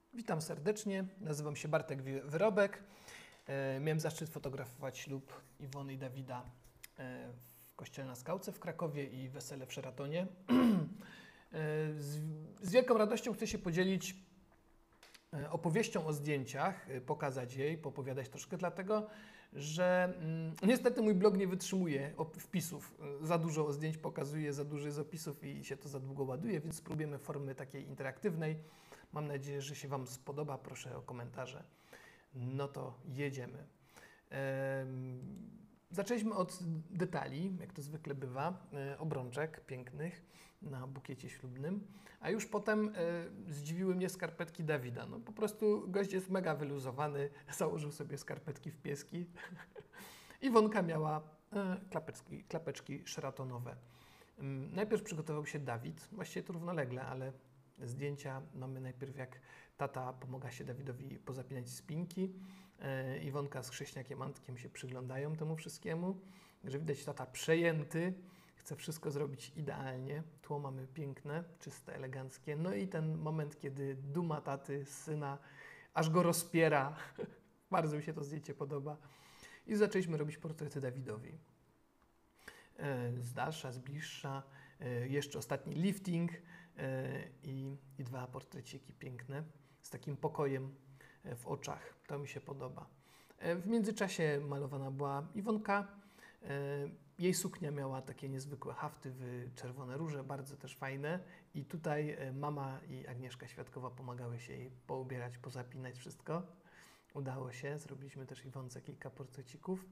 Witam serdecznie, nazywam się Bartek Wyrobek. Miałem zaszczyt fotografować ślub Iwony i Dawida w kościele na Skałce w Krakowie i wesele w Szeratonie. Z wielką radością chcę się podzielić opowieścią o zdjęciach, pokazać jej, poopowiadać troszkę, dlatego że niestety mój blog nie wytrzymuje wpisów. Za dużo zdjęć pokazuje, za dużo jest opisów i się to za długo ładuje, więc spróbujemy formy takiej interaktywnej. Mam nadzieję, że się Wam spodoba. Proszę o komentarze. No to jedziemy. Zaczęliśmy od detali, jak to zwykle bywa, obrączek pięknych na bukiecie ślubnym, a już potem zdziwiły mnie skarpetki Dawida. No po prostu gość jest mega wyluzowany, założył sobie skarpetki w pieski. Iwonka miała klapeczki szeratonowe. Najpierw przygotował się Dawid, właściwie to równolegle, ale zdjęcia mamy najpierw, jak tata pomaga się Dawidowi pozapinać spinki. Iwonka z chrześniakiem Antkiem się przyglądają temu wszystkiemu. Także widać, tata przejęty, chce wszystko zrobić idealnie. Tło mamy piękne, czyste, eleganckie. No i ten moment, kiedy duma taty z syna aż go rozpiera. Bardzo mi się to zdjęcie podoba. I zaczęliśmy robić portrety Dawidowi. Z dalsza, z bliższa, jeszcze ostatni lifting i dwa portreciki piękne z takim pokojem w oczach. To mi się podoba. W międzyczasie malowana była Iwonka. Jej suknia miała takie niezwykłe hafty w czerwone róże, bardzo też fajne. I tutaj mama i Agnieszka Świadkowa pomagały się jej poubierać, pozapinać wszystko. Udało się. Zrobiliśmy też Iwonce kilka portrecików.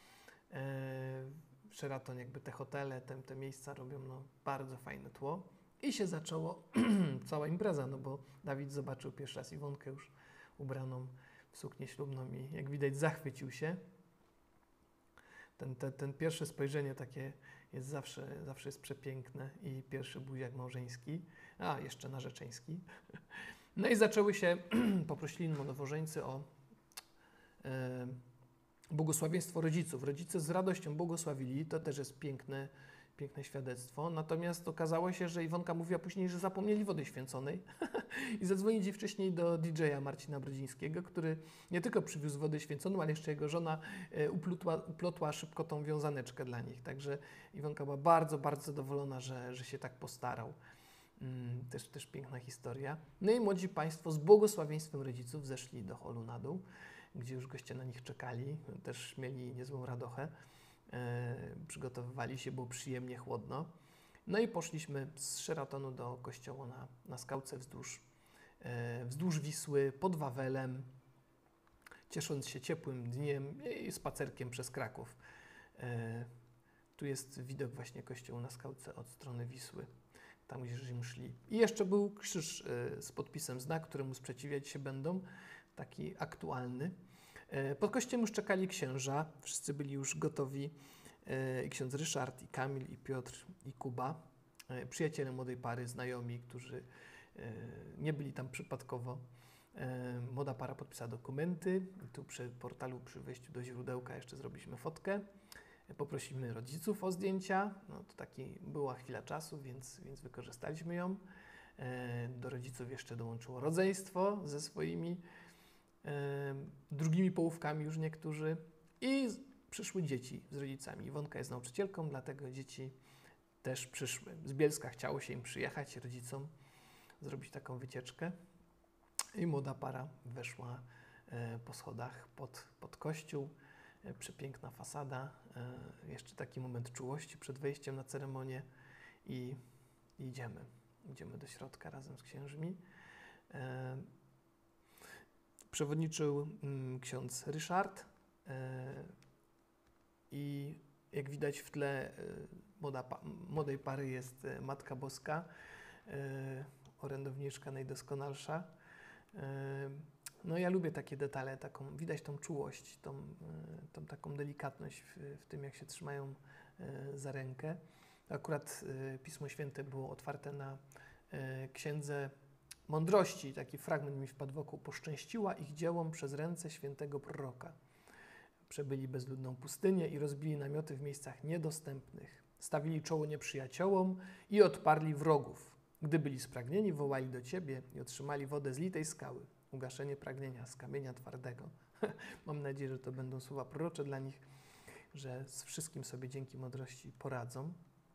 W Sheraton jakby te hotele, te miejsca robią bardzo fajne tło. I się zaczęło cała impreza, no bo Dawid zobaczył pierwszy raz Iwonkę już ubraną w suknię ślubną i jak widać zachwycił się. Ten pierwsze spojrzenie takie jest zawsze jest przepiękne i pierwszy buziak małżeński, a jeszcze narzeczeński. No i zaczęły się, poprosili nowożeńcy o błogosławieństwo rodziców. Rodzice z radością błogosławili, to też jest piękne świadectwo. Natomiast okazało się, że Iwonka mówiła później, że zapomnieli wody święconej i zadzwonili dzień wcześniej do DJ-a Marcina Brodzińskiego, który nie tylko przywiózł wodę święconą, ale jeszcze jego żona uplotła szybko tą wiązaneczkę dla nich. Także Iwonka była bardzo, bardzo zadowolona, że się tak postarał. Też piękna historia. No i młodzi państwo z błogosławieństwem rodziców zeszli do holu na dół, gdzie już goście na nich czekali. Też mieli niezłą radochę. Przygotowywali się, było przyjemnie chłodno. No i poszliśmy z Sheratonu do kościoła na Skałce wzdłuż Wisły, pod Wawelem, ciesząc się ciepłym dniem i spacerkiem przez Kraków. Tu jest widok właśnie kościoła na Skałce od strony Wisły, tam gdzieśmy szli. I jeszcze był krzyż z podpisem znak, któremu sprzeciwiać się będą, taki aktualny. Pod kościołem już czekali księża, wszyscy byli już gotowi. I ksiądz Ryszard, i Kamil, i Piotr, i Kuba. Przyjaciele młodej pary, znajomi, którzy nie byli tam przypadkowo. Młoda para podpisała dokumenty. Tu przy portalu, przy wejściu do źródełka jeszcze zrobiliśmy fotkę. Poprosiliśmy rodziców o zdjęcia. No to była chwila czasu, więc wykorzystaliśmy ją. Do rodziców jeszcze dołączyło rodzeństwo ze swoimi drugimi połówkami już niektórzy. I przyszły dzieci z rodzicami. Iwonka jest nauczycielką, dlatego dzieci też przyszły. Z Bielska chciało się im przyjechać, rodzicom, zrobić taką wycieczkę. I młoda para weszła po schodach pod kościół. Przepiękna fasada. Jeszcze taki moment czułości przed wejściem na ceremonię i idziemy. Idziemy do środka razem z księżmi. Przewodniczył ksiądz Ryszard. I jak widać w tle młodej pary jest Matka Boska, orędowniczka najdoskonalsza. No ja lubię takie detale, widać tą czułość, tą taką delikatność w tym, jak się trzymają za rękę. Akurat Pismo Święte było otwarte na Księdze Mądrości. Taki fragment mi wpadł w oko. Poszczęściła ich dziełom przez ręce świętego proroka. Przebyli bezludną pustynię i rozbili namioty w miejscach niedostępnych. Stawili czoło nieprzyjaciołom i odparli wrogów. Gdy byli spragnieni, wołali do Ciebie i otrzymali wodę z litej skały. ugaszenie pragnienia z kamienia twardego. Mam nadzieję, że to będą słowa prorocze dla nich, że z wszystkim sobie dzięki mądrości poradzą.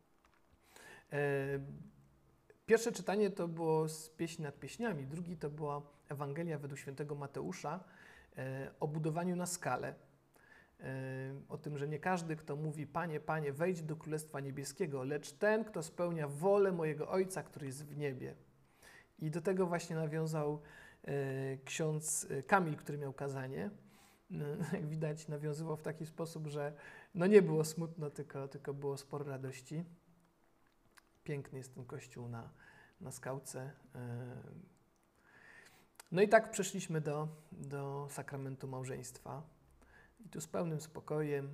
Pierwsze czytanie to było z Pieśni nad pieśniami, drugi to była Ewangelia według świętego Mateusza o budowaniu na skalę. O tym, że nie każdy, kto mówi Panie, Panie, wejdź do Królestwa Niebieskiego, lecz ten, kto spełnia wolę mojego Ojca, który jest w niebie. I do tego właśnie nawiązał ksiądz Kamil, który miał kazanie. Jak widać, nawiązywał w taki sposób, że no nie było smutno, tylko było sporo radości. Piękny jest ten kościół na skałce. No i tak przeszliśmy do sakramentu małżeństwa. I tu z pełnym spokojem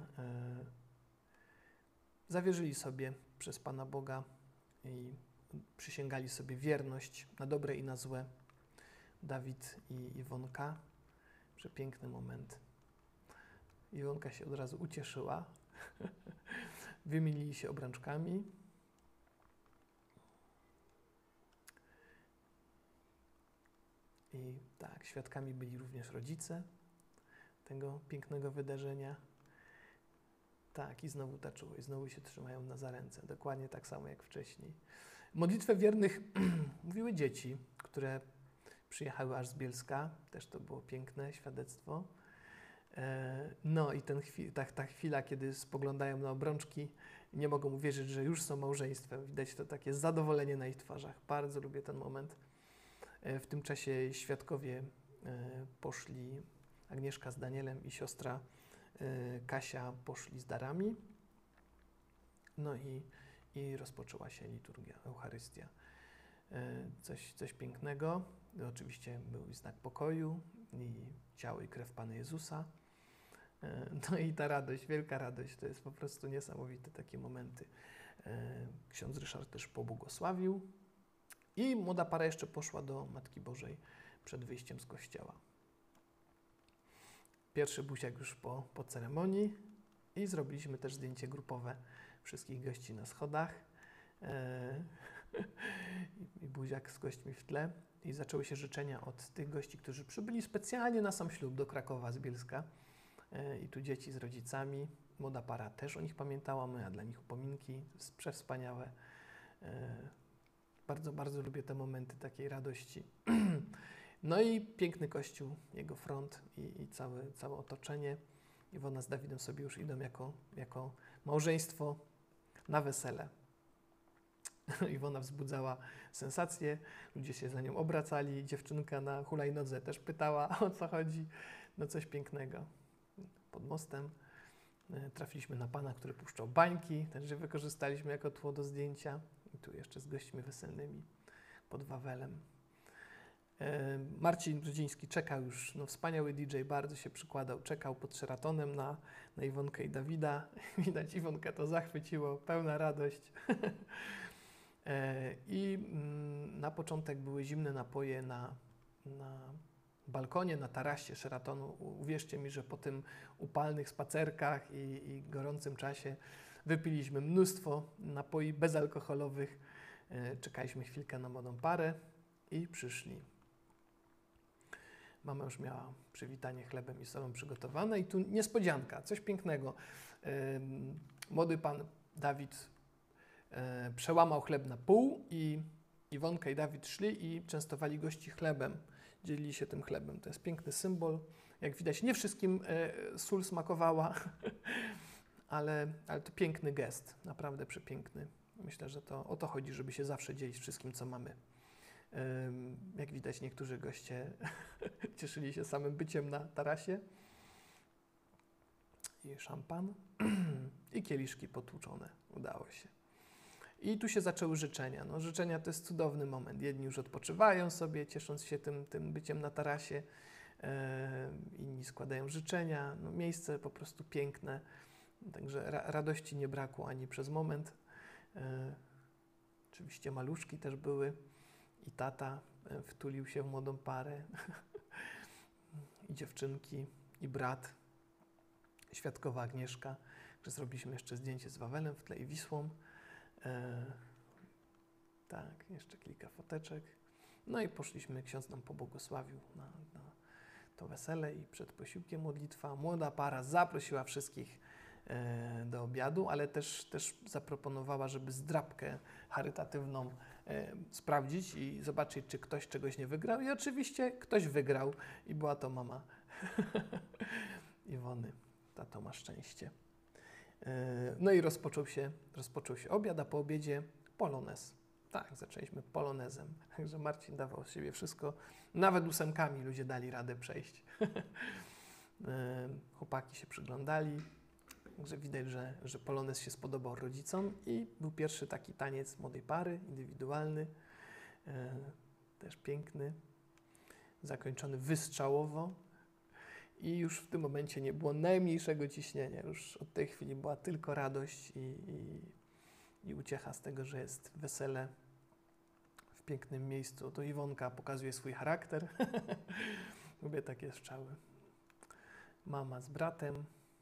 zawierzyli sobie przez Pana Boga i przysięgali sobie wierność na dobre i na złe. Dawid i Iwonka. Przepiękny moment. Iwonka się od razu ucieszyła. Wymienili się obrączkami. I tak, świadkami byli również rodzice tego pięknego wydarzenia. Tak, i znowu ta czułość, znowu się trzymają za ręce, dokładnie tak samo jak wcześniej. Modlitwę wiernych mówiły dzieci, które przyjechały aż z Bielska, też to było piękne świadectwo. No i ta chwila, kiedy spoglądają na obrączki, nie mogą uwierzyć, że już są małżeństwem. Widać to takie zadowolenie na ich twarzach. Bardzo lubię ten moment. W tym czasie świadkowie poszli, Agnieszka z Danielem i siostra Kasia poszli z darami. No i rozpoczęła się liturgia, Eucharystia. Coś pięknego. Oczywiście był znak pokoju i ciało i krew Pana Jezusa. No i ta radość, wielka radość, to jest po prostu niesamowite takie momenty. Ksiądz Ryszard też pobłogosławił i młoda para jeszcze poszła do Matki Bożej przed wyjściem z kościoła. Pierwszy buziak już po ceremonii i zrobiliśmy też zdjęcie grupowe wszystkich gości na schodach. I buziak z gośćmi w tle. I zaczęły się życzenia od tych gości, którzy przybyli specjalnie na sam ślub do Krakowa z Bielska. I tu dzieci z rodzicami. Młoda para też o nich pamiętała, a dla nich upominki przewspaniałe. Bardzo, bardzo lubię te momenty takiej radości. No i piękny kościół, jego front i całe otoczenie. Iwona z Dawidem sobie już idą jako małżeństwo na wesele. Iwona wzbudzała sensację, ludzie się za nią obracali, dziewczynka na hulajnodze też pytała, o co chodzi. No coś pięknego. Pod mostem trafiliśmy na pana, który puszczał bańki, także wykorzystaliśmy jako tło do zdjęcia. I tu jeszcze z gośćmi weselnymi pod Wawelem. Marcin Brzeziński czekał już, no wspaniały DJ, bardzo się przykładał, czekał pod Sheratonem na Iwonkę i Dawida. Widać, Iwonkę to zachwyciło, pełna radość. I na początek były zimne napoje na balkonie, na tarasie Sheratonu. Uwierzcie mi, że po tym upalnych spacerkach i gorącym czasie wypiliśmy mnóstwo napoi bezalkoholowych. Czekaliśmy chwilkę na młodą parę i przyszli. Mama już miała przywitanie chlebem i solą przygotowane i tu niespodzianka, coś pięknego. Młody pan Dawid przełamał chleb na pół i Iwonka i Dawid szli i częstowali gości chlebem. Dzielili się tym chlebem. To jest piękny symbol. Jak widać, nie wszystkim sól smakowała, ale to piękny gest, naprawdę przepiękny. Myślę, że o to chodzi, żeby się zawsze dzielić wszystkim, co mamy. Jak widać, niektórzy goście cieszyli się samym byciem na tarasie. I szampan. I kieliszki potłuczone. Udało się. I tu się zaczęły życzenia. No, życzenia to jest cudowny moment. Jedni już odpoczywają sobie, ciesząc się tym byciem na tarasie. Inni składają życzenia. No, miejsce po prostu piękne. Także radości nie brakło ani przez moment. Oczywiście maluszki też były. I tata wtulił się w młodą parę. I dziewczynki, i brat. Świadkowa Agnieszka. Że zrobiliśmy jeszcze zdjęcie z Wawelem w tle i Wisłą. Tak, jeszcze kilka foteczek. No i poszliśmy, ksiądz nam pobłogosławił na to wesele i przed posiłkiem modlitwa. Młoda para zaprosiła wszystkich do obiadu, ale też zaproponowała, żeby zdrabkę charytatywną sprawdzić i zobaczyć, czy ktoś czegoś nie wygrał. I oczywiście ktoś wygrał i była to mama Iwony. Tato ma szczęście. No i rozpoczął się obiad, a po obiedzie polonez. Tak, zaczęliśmy polonezem. Także Marcin dawał z siebie wszystko. Nawet 8 ludzie dali radę przejść. Chłopaki się przyglądali. Także widać, że polonez się spodobał rodzicom i był pierwszy taki taniec młodej pary, indywidualny. Też piękny. Zakończony wystrzałowo. I już w tym momencie nie było najmniejszego ciśnienia. Już od tej chwili była tylko radość i uciecha z tego, że jest wesele w pięknym miejscu. To Iwonka pokazuje swój charakter. Lubię takie strzały. Mama z bratem.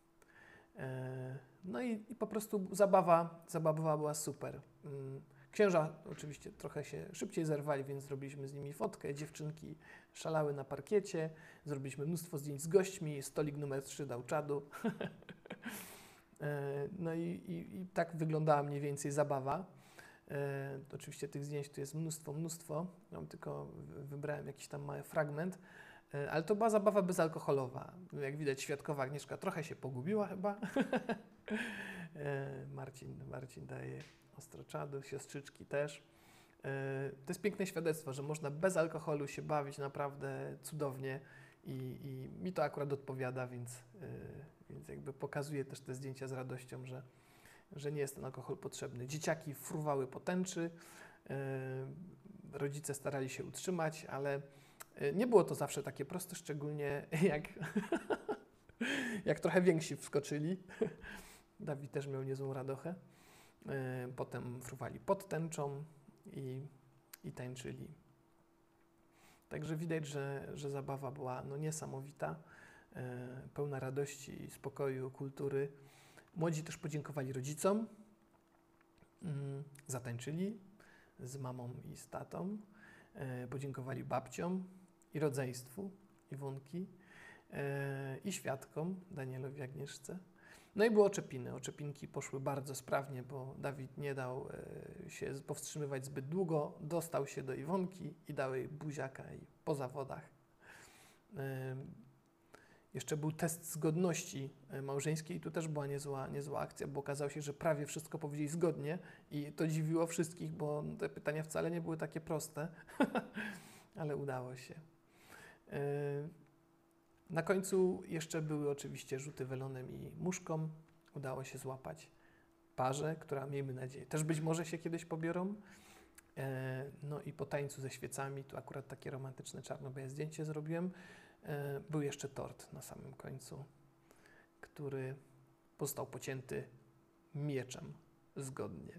No i po prostu zabawa była super. Księża oczywiście trochę się szybciej zerwali, więc zrobiliśmy z nimi fotkę. Dziewczynki szalały na parkiecie. Zrobiliśmy mnóstwo zdjęć z gośćmi. Stolik numer 3 dał czadu. No i tak wyglądała mniej więcej zabawa. Oczywiście tych zdjęć tu jest mnóstwo. Ja tylko wybrałem jakiś tam mały fragment. Ale to była zabawa bezalkoholowa. Jak widać, świadkowa Agnieszka trochę się pogubiła chyba. Marcin daje ostro czadu, siostrzyczki też. To jest piękne świadectwo, że można bez alkoholu się bawić naprawdę cudownie i mi to akurat odpowiada, więc jakby pokazuję też te zdjęcia z radością, że nie jest ten alkohol potrzebny. Dzieciaki fruwały po tęczy, rodzice starali się utrzymać, ale nie było to zawsze takie proste, szczególnie jak trochę więksi wskoczyli. Dawid też miał niezłą radochę. Potem fruwali pod tęczą i tańczyli. Także widać, że zabawa była niesamowita, pełna radości, spokoju, kultury. Młodzi też podziękowali rodzicom, zatańczyli z mamą i z tatą, podziękowali babciom i rodzeństwu Iwonki i świadkom, Danielowi, Agnieszce. No i były oczepiny. Oczepinki poszły bardzo sprawnie, bo Dawid nie dał się powstrzymywać zbyt długo. Dostał się do Iwonki i dał jej buziaka i po zawodach. Jeszcze był test zgodności małżeńskiej i tu też była niezła akcja, bo okazało się, że prawie wszystko powiedzieli zgodnie i to dziwiło wszystkich, bo te pytania wcale nie były takie proste, ale udało się. Na końcu jeszcze były oczywiście rzuty welonem i muszką. Udało się złapać parze, która, miejmy nadzieję, też być może się kiedyś pobiorą. No i po tańcu ze świecami, tu akurat takie romantyczne czarno-białe zdjęcie zrobiłem, był jeszcze tort na samym końcu, który został pocięty mieczem zgodnie.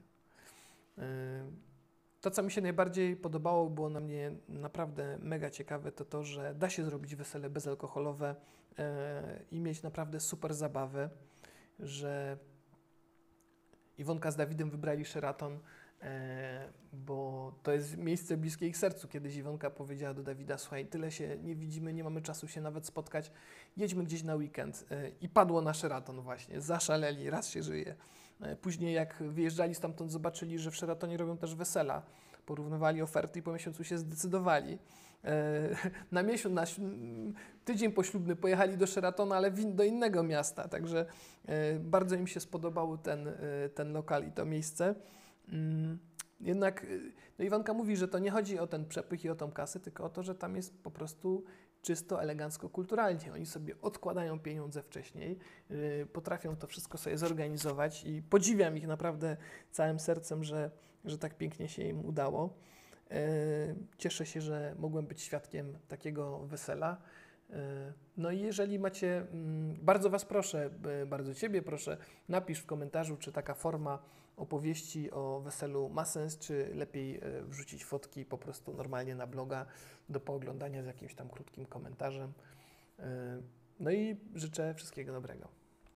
To, co mi się najbardziej podobało, było na mnie naprawdę mega ciekawe, to, że da się zrobić wesele bezalkoholowe i mieć naprawdę super zabawę, że Iwonka z Dawidem wybrali Sheraton, bo to jest miejsce bliskie ich sercu. Kiedyś Iwonka powiedziała do Dawida: słuchaj, tyle się nie widzimy, nie mamy czasu się nawet spotkać, jedźmy gdzieś na weekend. I padło na Sheraton właśnie, zaszaleli, raz się żyje. Później jak wyjeżdżali stamtąd, zobaczyli, że w Sheratonie robią też wesela. Porównywali oferty i po miesiącu się zdecydowali. Na miesiąc, tydzień poślubny pojechali do Sheratona, ale do innego miasta. Także bardzo im się spodobał ten lokal i to miejsce. Jednak Iwonka mówi, że to nie chodzi o ten przepych i o tą kasę, tylko o to, że tam jest po prostu czysto, elegancko, kulturalnie. Oni sobie odkładają pieniądze wcześniej, potrafią to wszystko sobie zorganizować i podziwiam ich naprawdę całym sercem, że tak pięknie się im udało. Cieszę się, że mogłem być świadkiem takiego wesela. No i jeżeli macie, bardzo Was proszę, bardzo Ciebie proszę, napisz w komentarzu, czy taka forma opowieści o weselu ma sens, czy lepiej wrzucić fotki po prostu normalnie na bloga do pooglądania z jakimś tam krótkim komentarzem. No i życzę wszystkiego dobrego.